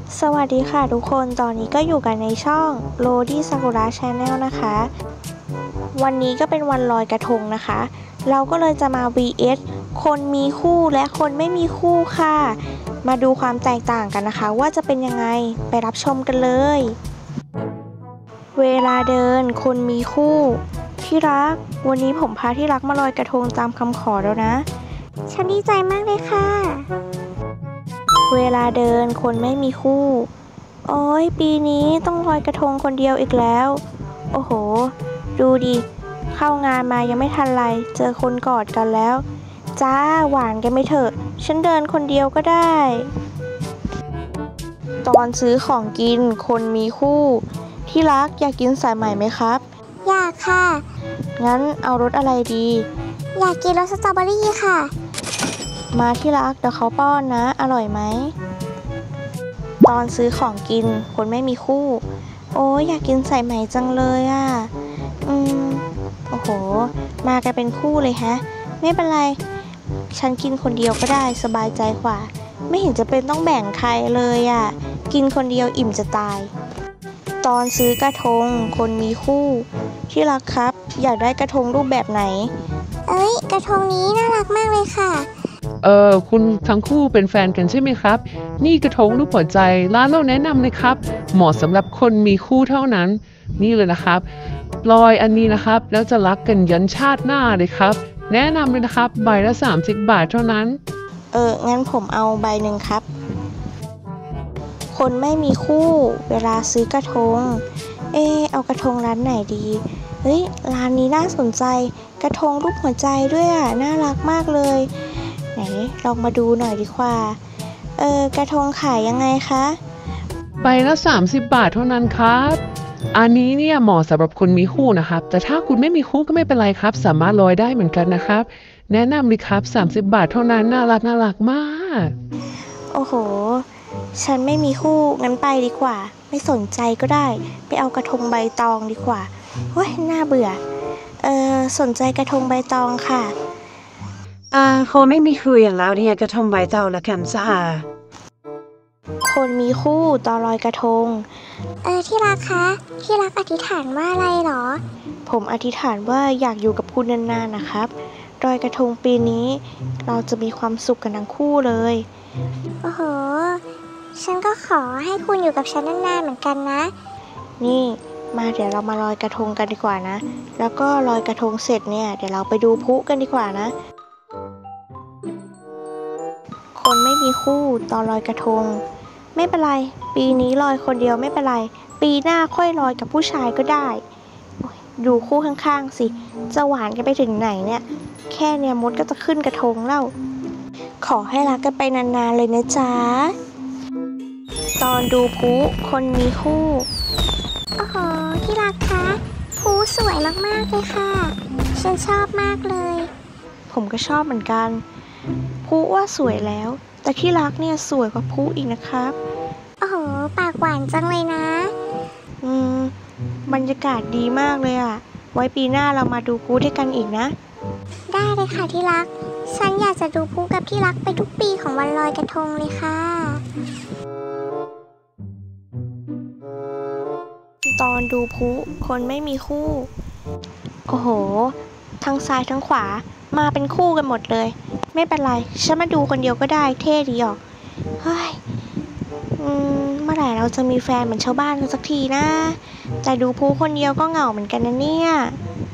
สวัสดีค่ะทุกคนตอนนี้ก็อยู่กันในช่องโรดี้ซากุระชาแนลนะคะวันนี้ก็เป็นวันลอยกระทงนะคะเราก็เลยจะมา vs คนมีคู่และคนไม่มีคู่ค่ะมาดูความแตกต่างกันนะคะว่าจะเป็นยังไงไปรับชมกันเลยเวลาเดินคนมีคู่ที่รักวันนี้ผมพาที่รักมาลอยกระทงตามคำขอแล้วนะฉันดีใจมากเลยค่ะเวลาเดินคนไม่มีคู่โอ้ยปีนี้ต้องลอยกระทงคนเดียวอีกแล้วโอ้โหดูดิเข้างานมายังไม่ทันไรเจอคนกอดกันแล้วจ้าหวานกันไม่เถอะฉันเดินคนเดียวก็ได้ตอนซื้อของกินคนมีคู่ที่รักอยากกินสายไหมไหมครับอยากค่ะงั้นเอารสอะไรดีอยากกินรสสตรอเบอรี่ค่ะมาที่รักเดี๋ยวเขาป้อนนะอร่อยไหมตอนซื้อของกินคนไม่มีคู่โอ้ยอยากกินสายไหมจังเลยอ่ะโอ้โหมากันเป็นคู่เลยฮะไม่เป็นไรฉันกินคนเดียวก็ได้สบายใจกว่าไม่เห็นจะเป็นต้องแบ่งใครเลยอ่ะกินคนเดียวอิ่มจะตายตอนซื้อกระทงคนมีคู่ที่รักครับอยากได้กระทงรูปแบบไหนกระทงนี้น่ารักมากเลยค่ะคุณทั้งคู่เป็นแฟนกันใช่ไหมครับนี่กระทงรูปหัวใจร้านเราแนะนำเลยครับเหมาะสำหรับคนมีคู่เท่านั้นนี่เลยนะครับลอยอันนี้นะครับแล้วจะรักกันยันชาติหน้าเลยครับแนะนำเลยนะครับใบละ30 บาทเท่านั้นงั้นผมเอาใบหนึ่งครับคนไม่มีคู่เวลาซื้อกระทงเอากระทงร้านไหนดีเฮ้ยร้านนี้น่าสนใจกระทงรูปหัวใจด้วยอ่ะน่ารักมากเลยไหนลองมาดูหน่อยดีกว่ากระทงขายยังไงคะใบละ30 บาทเท่านั้นครับอันนี้เนี่ยเหมาะสำหรับคนมีคู่นะครับแต่ถ้าคุณไม่มีคู่ก็ไม่เป็นไรครับสามารถลอยได้เหมือนกันนะครับแนะนำเลยครับ30 บาทเท่านั้นน่ารักมากโอ้โหฉันไม่มีคู่งั้นไปดีกว่าไม่สนใจก็ได้ไปเอากระทงใบตองดีกว่าเฮ้ยน่าเบื่อสนใจกระทงใบตองค่ะคนไม่มีคู่อย่างเราเนี่ยกระทงใบเตาละกันจ้าคนมีคู่ตอนลอยกระทงที่รักคะที่รักอธิษฐานว่าอะไรหรอผมอธิษฐานว่าอยากอยู่กับคุณนานๆนะครับลอยกระทงปีนี้เราจะมีความสุขกันทั้งคู่เลยโอ้โหฉันก็ขอให้คุณอยู่กับฉันนานๆเหมือนกันนะนี่มาเดี๋ยวเรามาลอยกระทงกันดีกว่านะแล้วก็ลอยกระทงเสร็จเนี่ยเดี๋ยวเราไปดูพลุกันดีกว่านะคนไม่มีคู่ตอนลอยกระทงไม่เป็นไรปีนี้ลอยคนเดียวไม่เป็นไรปีหน้าค่อยลอยกับผู้ชายก็ได้ดูคู่ข้างๆสิจะหวานกันไปถึงไหนเนี่ยแค่เนี่ยมดก็จะขึ้นกระทงแล้วขอให้รักกันไปนานๆเลยนะจ๊ะตอนดูพลุคนมีคู่โอ้โหที่รักคะพลุสวยมากๆเลยค่ะฉันชอบมากเลยผมก็ชอบเหมือนกันพลุว่าสวยแล้วแต่ที่รักเนี่ยสวยกว่าพลุอีกนะครับโอ้โหปากหวานจังเลยนะบรรยากาศดีมากเลยอ่ะไว้ปีหน้าเรามาดูพลุด้วยกันอีกนะได้เลยค่ะที่รักฉันอยากจะดูพลุกับที่รักไปทุกปีของวันลอยกระทงเลยค่ะตอนดูพลุคนไม่มีคู่โอ้โหทั้งซ้ายทั้งขวามาเป็นคู่กันหมดเลยไม่เป็นไรฉันมาดูคนเดียวก็ได้เท่ดีออกเฮ้ยเมื่อไหร่เราจะมีแฟนเหมือนชาวบ้านกันสักทีนะแต่ดูพลุคนเดียวก็เหงาเหมือนกันนะเนี่ย